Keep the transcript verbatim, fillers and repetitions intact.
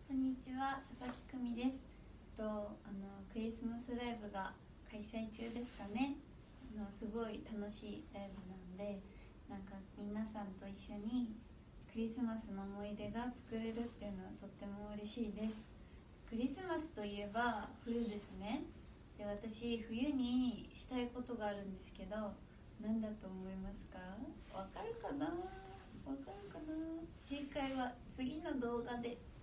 こんにちは、佐々木久美です。とあのクリスマスライブが開催中ですかね。あのすごい楽しいライブなんで、なんか皆さんと一緒にクリスマスの思い出が作れるっていうのはとっても嬉しいです。クリスマスといえば冬ですね。で、私冬にしたいことがあるんですけど、何だと思いますか？わかるかな？わかるかな？正解は次の動画で